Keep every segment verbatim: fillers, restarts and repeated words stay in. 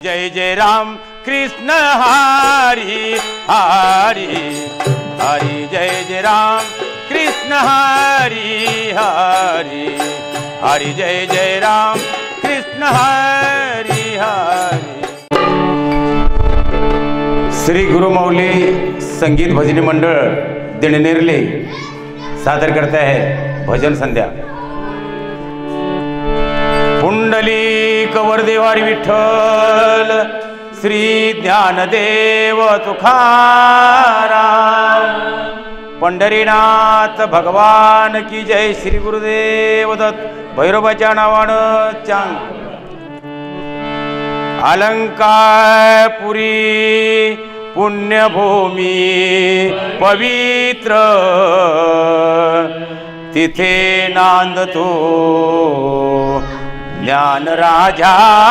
जय जय राम कृष्ण हरी हरी हरि जय जय राम कृष्ण हरी हरी हरि जय जय राम कृष्ण हरी हरी। श्री गुरुमौली संगीत भजनी मंडळ दिणनेरले सादर करता है भजन संध्या। पुंडलिक वरदेवारी विठ्ठल श्री ज्ञानदेव तुकाराम पंढरीनाथ भगवान की जय। श्री गुरुदेव दत्त भैरवाच्या नावानं चांग अलंकारपुरी पुण्यभूमी पवित्र तिथे नांदतो ज्ञान राजा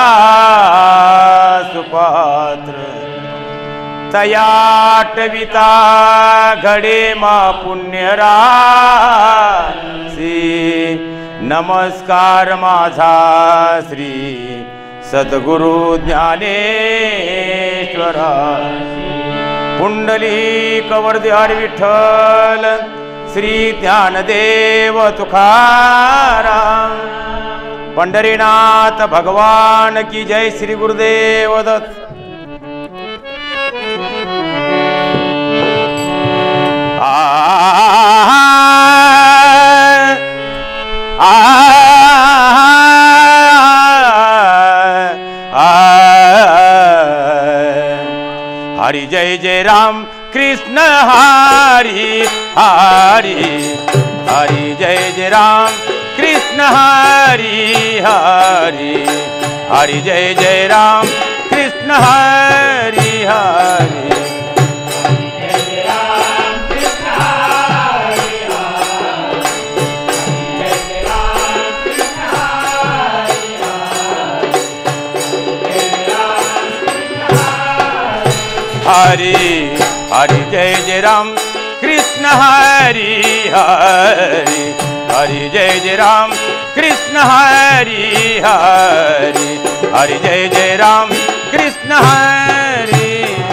सुपात्र तयाटविता घडे मा पुण्यराशी नमस्कार माझा श्री सद्गुरु ज्ञानेश्वरा। पुंडलिक वरदेवारी विठ्ठल श्री ज्ञानदेव तुकाराम पंढरीनाथ भगवान की जय। श्री गुरुदेव दत्त। आ आ हरि जय जय राम कृष्ण हरी हरी हरि जय जय राम कृष्ण हरी हरी हरि जय जय राम कृष्ण हरी हरी। हरि हरि जय जय राम कृष्ण हरि हरि हरि जय जय राम कृष्ण हरि हरि हरि जय जय राम कृष्ण हरि।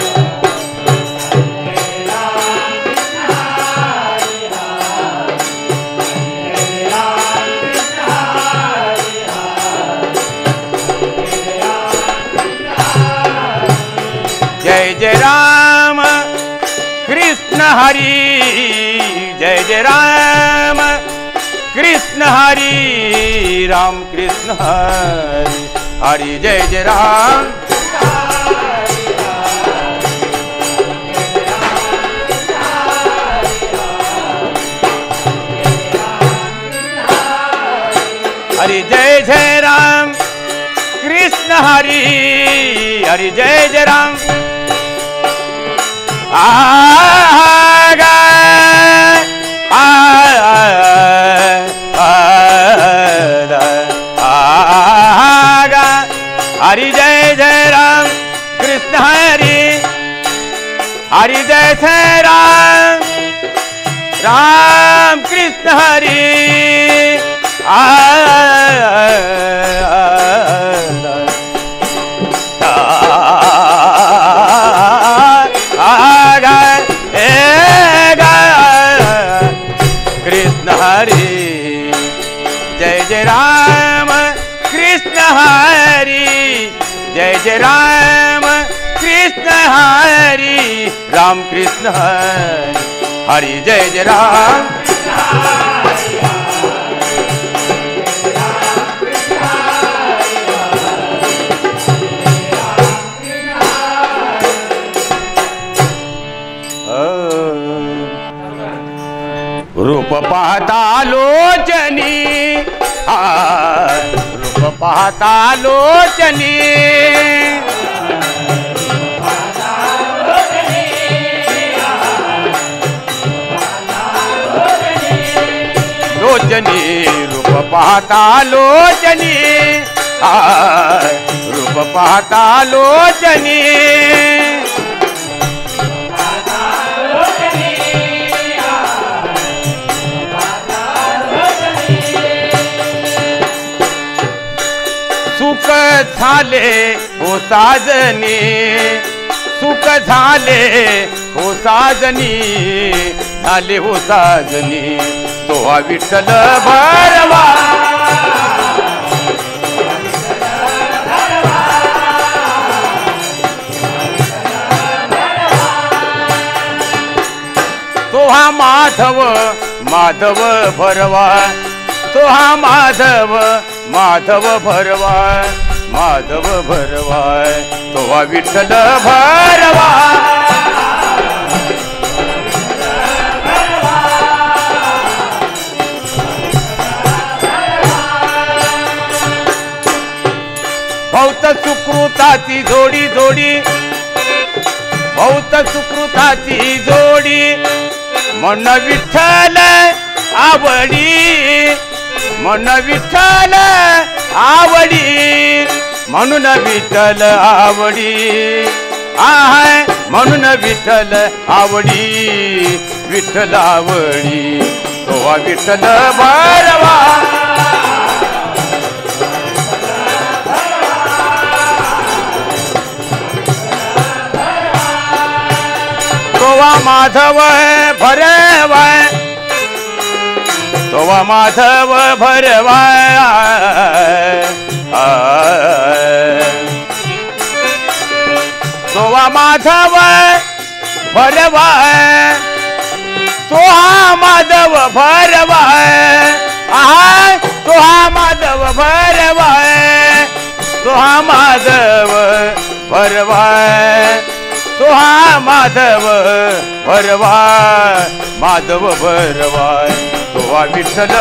जय जय राम कृष्ण हरि जय जय राम कृष्ण हरि राम कृष्ण हरि हरि जय जय राम। हरि जय जय राम कृष्ण हरि हरि जय जय राम। आगा आगा हरि जय जय राम कृष्ण हरि हरि जय जय राम राम कृष्ण हरि आ जय जय राम कृष्ण हरि जय जय राम कृष्ण हरि राम कृष्ण हरि हरि जय जय राम। रूप पाहता लोचनी आ रूप पाहता लोचनी लोचनी रूप पाहता लोचनी आ रूप पाहता लोचनी सुख झाले ओ साजनी सुख झाले हो साजनी झाले हो साजनी तो हा विठ्ठल भरवा तो हा माधव माधव भरवा तो हा माधव माधव भरवा माधव भरवा तो हा विठ्ठल भरवा भौत सुकृताची जोडी जोडी भौत सुकृताची जोडी मन विठ्ठल आवडी मन विठ्ठल आवडी म्हणून विठ्ठल आवडी आहे म्हणून विठ्ठल आवडी विठ्ठल आवडी तो हा विठ्ठल भरवा तोवा माधव भरवा तोवा माधव भरवा तोवा माधव भरवा तो हा माधव भरवा तो हा माधव भरवा तो हा माधव भरवा तो हा माधव भरवा माधव भरवा तो हा विठ्ठल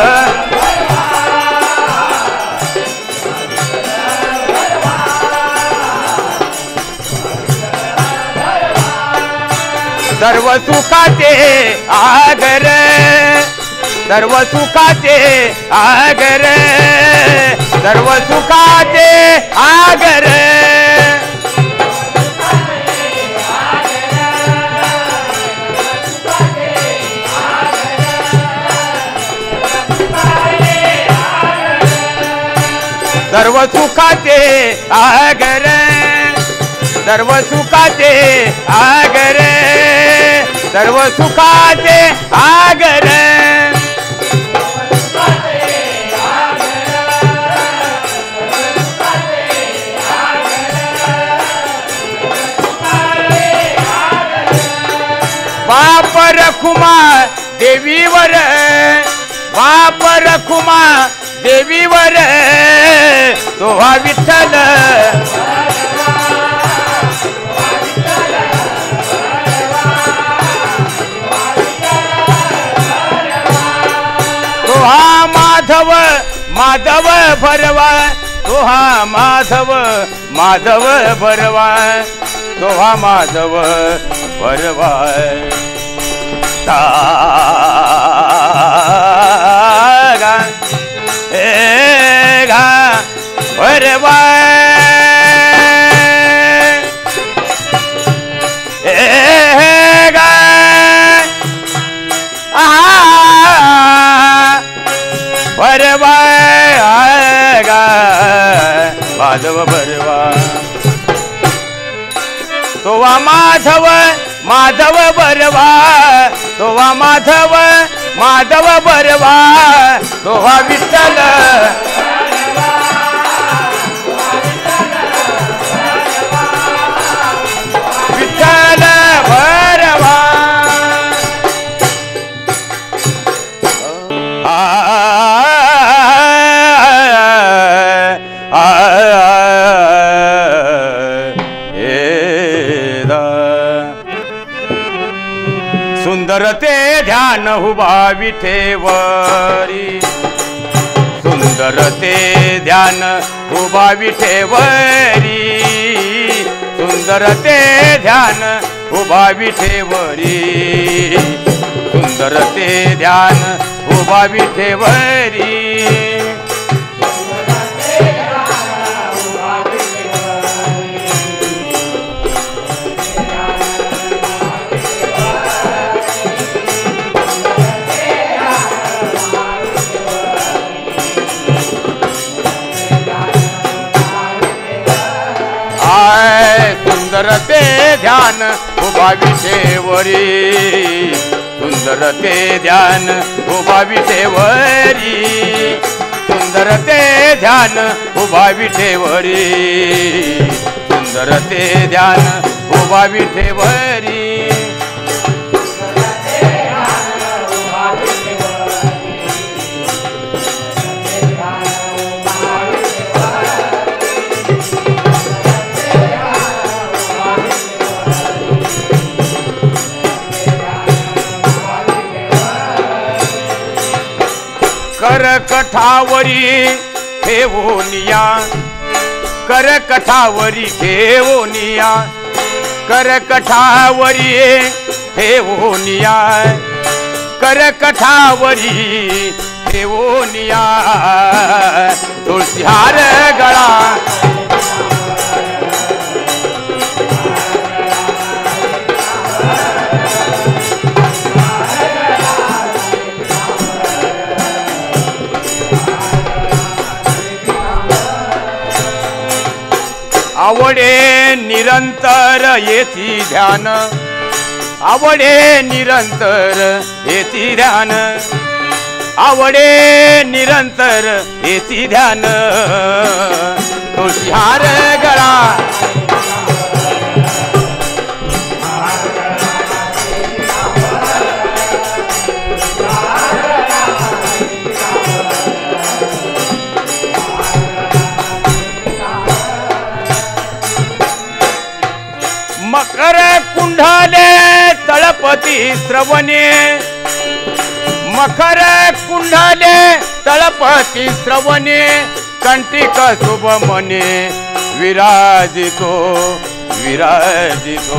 सर्व सुखाचे आगर सर्व सुखाचे आगर सर्व सुखाचे आगर सर्व सुखाचे आगर सर्व सुखाचे आगर सर्व सुखाचे आगर बाप रखुमा देवीवर बाप रखुमा देवीवर तो हा विठ्ठल तो हा माधव माधव भरवा तो हा माधव माधव भरवा तो हा माधव भरवा गा ए गा भरवा ए गा भरवा गा माधव भरवा तो वा माधव माधव भरवा तो वा माधव माधव भरवा तो हा विठ्ठल विठ्ठल भरवा सुंदर ते ध्यान उभा विठेवरी सुंदर ते ध्यान उभा विठेवरी सुंदर ते ध्यान उभा विठेवरी सुंदर ते ध्यान उभा विठेवरी सुंदर ते ध्यान उभा विठेवरी, सुंदर ते ध्यान उभा विठेवरी, सुंदर ते ध्यान उभा विठेवरी, सुंदर ते ध्यान उभा विठेवरी. करकठावरी ठेवोनिया, करकठावरी ठेवोनिया, करकठावरी ठेवोनिया, करकठावरी ठेवोनिया. तुळशी हार गळा आवडे निरंतर येती ध्यान, आवडे निरंतर येती ध्यान, आवडे निरंतर येती ध्यान. तुळशी हार गळा मकर कुंडले तळपती श्रवणे, मकर कुंडले तळपती श्रवणे, कंटिक शुभ मने विराजितो विराजितो.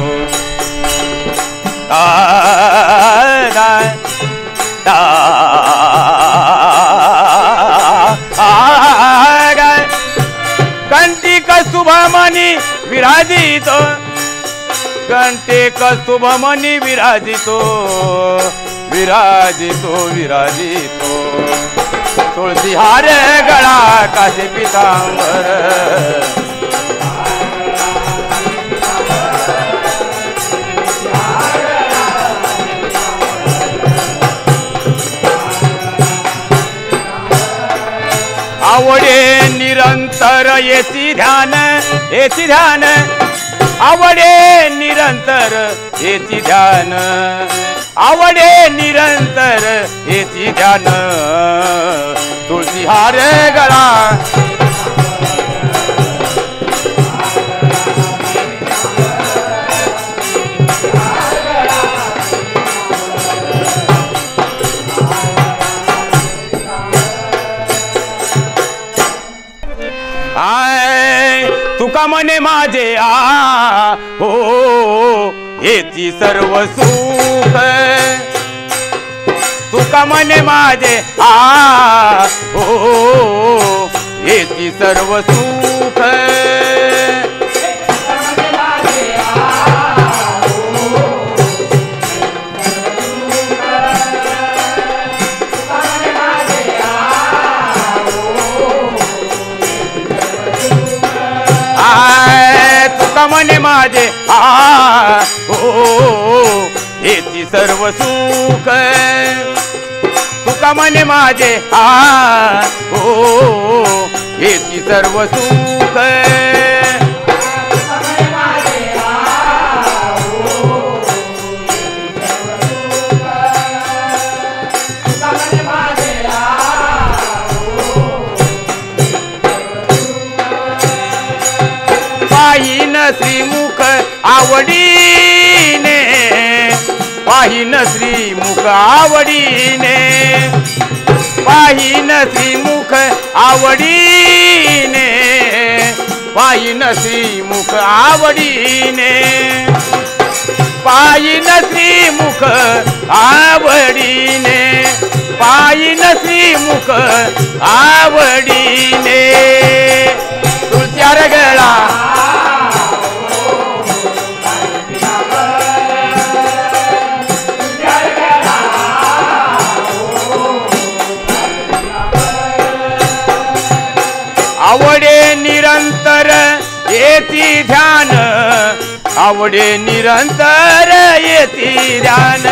कंटिक शुभ मनी विराजितो, कंटिक शुभ मनी विराजितो विराजितो विराजितो. तुळशी हार गळा काशी पितांबर, आवडे निरंतर येती ध्यान येती ध्यान, आवडे निरंतर येती ध्यान, आवडे निरंतर येती ध्यान. तुळशी हार गळा आय तुका मने माझे आ हो येती सर्व सुख, तुका मने माझे आ हो येती सर्व सुख. तुका मने माझे आ हो येती सर्व सुख, तुका मने माझे आ हो येती सर्व सुख. पाहिन श्रीमुख आवडीने, पाहिन श्रीमुख आवडीने, पाहिन श्रीमुख आवडीने, पाहिन श्रीमुख आवडीने, पाहिन श्रीमुख आवडीने, पाहिन श्रीमुख आवडीने. तुळशी हार गळा आवडे निरंतर येती ध्यान, आवडे निरंतर येती ध्यान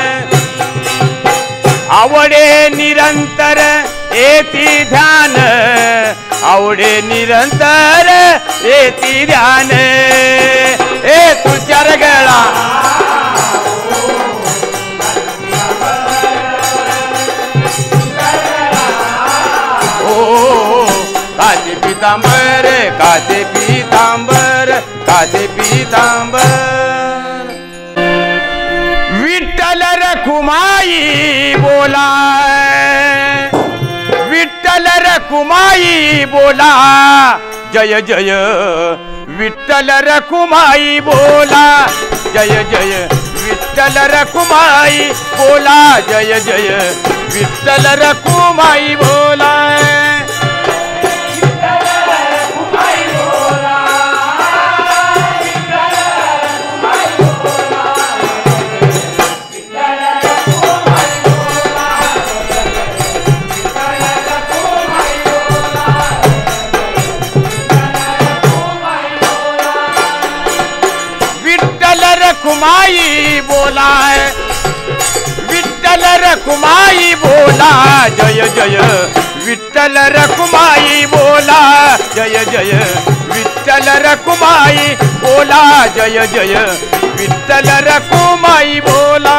आवडे निरंतर येती ध्यान आवडे निरंतर येती ध्यान ए तुझ्या रगळा ओ काचे पितांबर काचे पितांबर काचे पितांबर विठ्ठल रखुमाई बोला विठ्ठल रखुमाई बोला जय जय विठ्ठल रखुमाई बोला जय जय विठ्ठल रखुमाई बोला जय जय विठ्ठल रखुमाई बोला रखुमाई बोला विठ्ठल रखुमाई बोला जय जय विठ्ठल रखुमाई बोला जय जय विठ्ठल रखुमाई बोला जय जय विठ्ठल रखुमाई बोला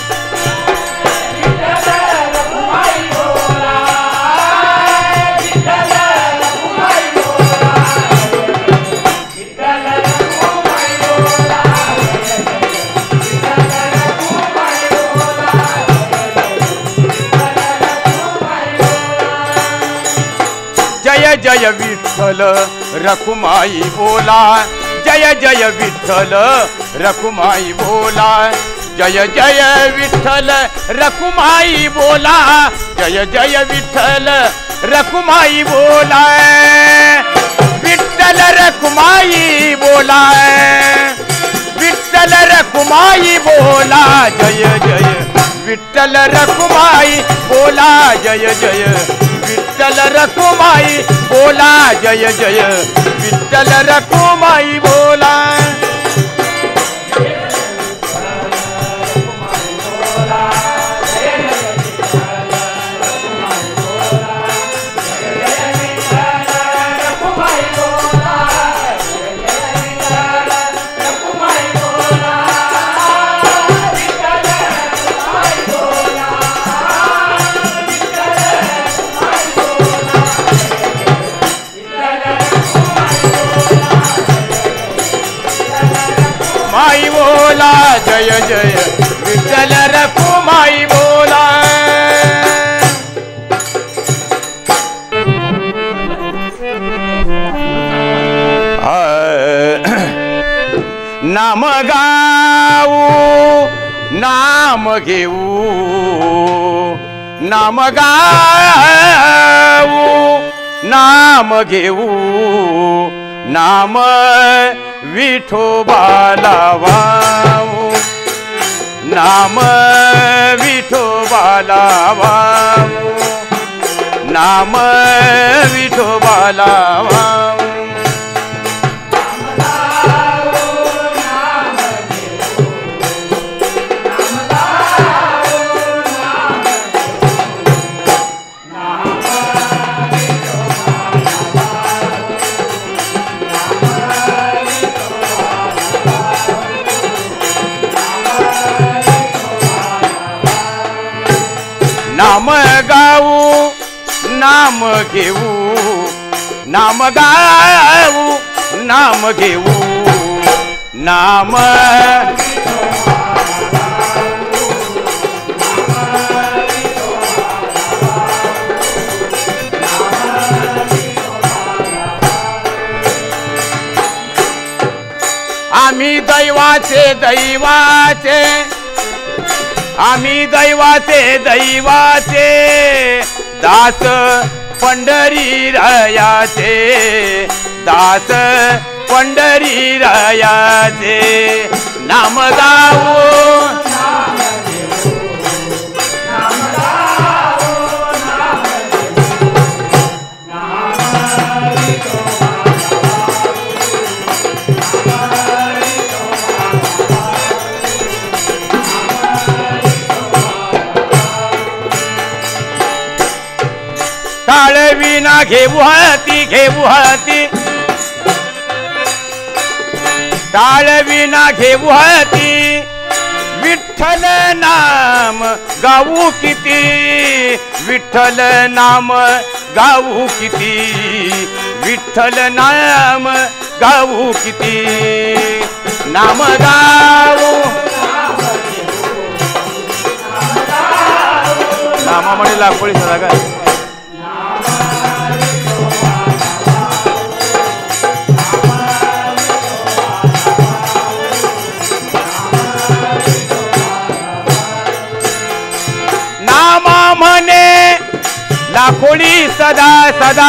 जय जय विठ्ठल रखुमाई बोला जय जय विठ्ठल रखुमाई बोला जय जय विठ्ठल रखुमाई बोला जय जय विठ्ठल रखुमाई बोला विठ्ठल रखुमाई बोला विठ्ठल रखुमाई बोला जय जय विठ्ठल रखुमाई बोला जय जय विठ्ठल रखुमाई बोला जय जय विठ्ठल रखुमाई बोला माई बोला जय जय विठ्ठल रखुमाई बोला नाम गाऊ नाम घेऊ नाम गाऊ नाम घेऊ नाम विठोबाला वाऊ नाम विठोबाला वाऊ नाम विठोबाला वाऊ नाम गाऊ नाम घेऊ नाम गाऊ नाम घेऊ नाम आम्ही दैवाचे दैवाचे आम्ही दैवाचे दैवाचे दास पंढरी रायाचे दास पंढरी रायाचे नाम गाऊ टाळविना घेऊ हाती घेऊ हाती टाळविना घेऊ हाती विठ्ठल नाम गाऊ किती विठ्ठल नाम गाऊ किती विठ्ठल नाम गाऊ किती नाम गाऊ नामामध्ये लागपळी सदा का नामा म्हणे लाखोळी सदा सदा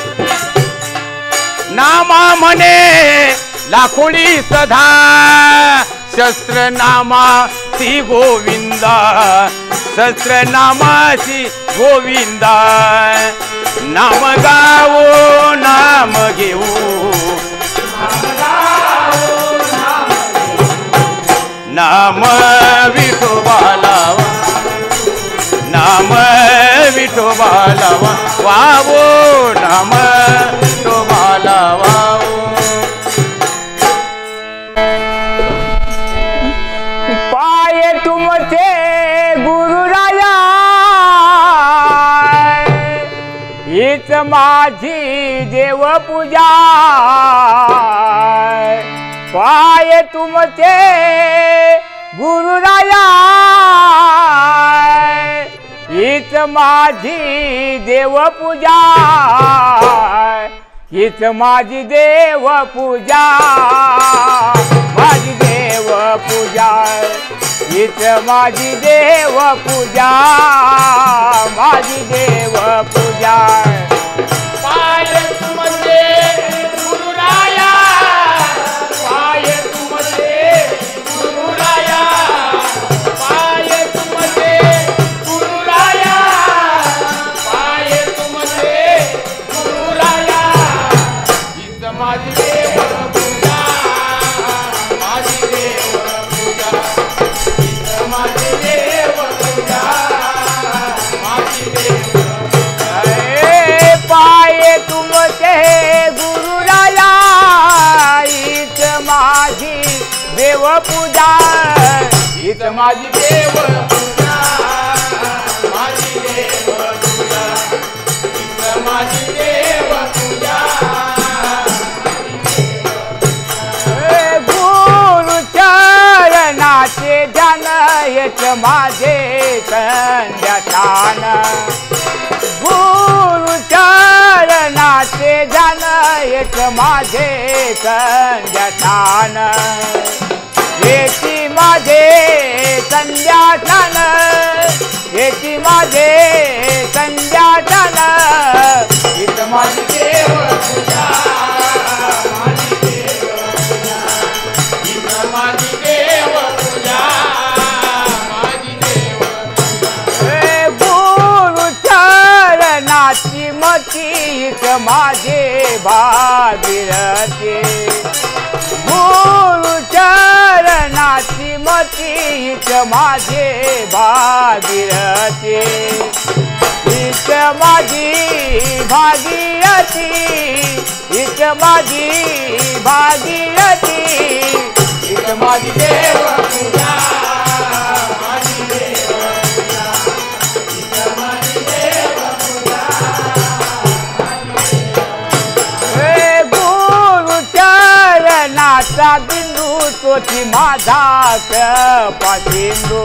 नामा म्हणे लाखोळी सदा शस्त्र नामासी गोविंदा शस्त्र नामासी गोविंदा नाम गावो नाम घेऊ नाम विठोबाला नाम विठोबाला वावो नाम विठोबाला वावो पाय तुमचे गुरुराया हीच माझी देवपूजा पाय तुमचे गुरुराया हीच माझी देवपूजा हीच माझी देवपूजा माझी देवपूजा हीच माझी देवपूजा माझी देवपूजा पाय तुमचे गुरुराया पाय तुमचे गुरुराया पाय तुमचे गुरुराया पाय तुमचे गुरुराया हीच माझी देवपूजा माझी देवपूजा हीच माझी देवपूजा माझी देवपूजा पाय तुमचे गुरुराया हीच माझी देवपूजा हीच माझी देवपूजा माझी देवपूजा हीच माझी देवपूजा गुरु चरणाचे ध्यान हेच माझे संध्याठान गुरु चरणाचे ध्यान हेच माझे संध्याठान हेची माझे संध्याठान हेची माझे संध्याठान हीच माझी देवपूजा माझी देवपूजा हीच माझी देवपूजा माझी देवपूजा गुरु चरणाची मती हीच माझे भागीरथी गुरु चरणाची मती हीच माझे भागीरथी हीच माझी भागीरथी हीच माझी भागीरथी हीच माझी देवपूजा माझी देवपूजा हीच माझी देवपूजा गुरु चरणाचा बिंदू तोची माझा कपासिंदू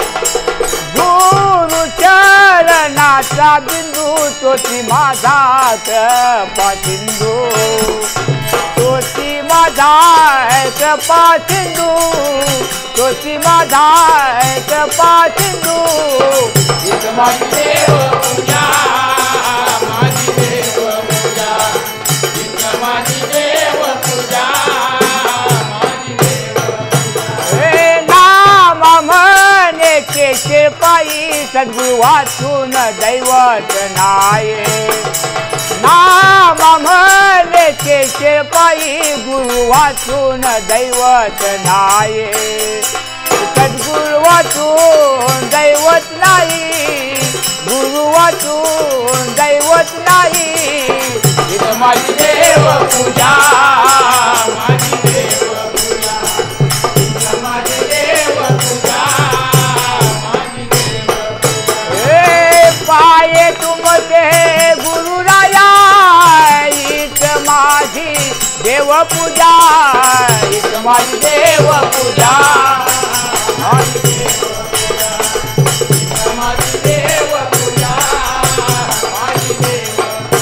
गुरु चरणाचा बिंदू तोची माझा कपासिंदू तोची माझा कपासिंदू तोची माझा कपासिंदू हीच माझी देवपूजा माझी देवपूजा हीच माझी देवपूजा माझी देवपूजा नाम म्हणे केशे पायी सद्गुरु वाचून दैवत नाये नाम म्हणे केशे पायी गुरु वाचून दैवत नाये सद्गुरु वाचून दैवत नाही गुरु गुरु वाचून दैवत नाही इथं माझी देव पूजा माझी देव पूजा इथं माझी देव पूजा माझी देव पूजा ए पाये तुमचे गुरु राया इत माझी देव पूजा इथं माझी देव पूजा माझी देव पूजा इथं माझी देव पूजा माझी देव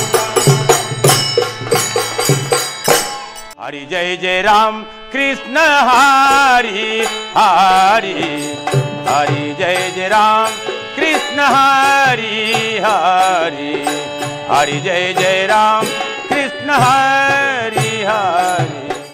हरी जय जय राम कृष्ण हरी हरी हरी जय जय राम कृष्ण हरी हरी हरी जय जय राम कृष्ण हरी हरी